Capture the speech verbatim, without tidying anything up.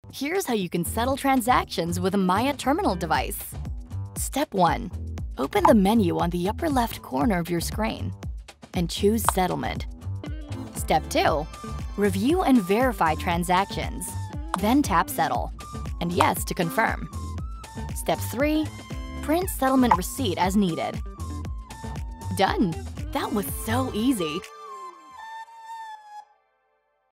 Here's how you can settle transactions with a Maya terminal device. Step one. Open the menu on the upper left corner of your screen and choose Settlement. Step two. Review and verify transactions. Then tap Settle and Yes to confirm. Step three. Print settlement receipt as needed. Done! That was so easy!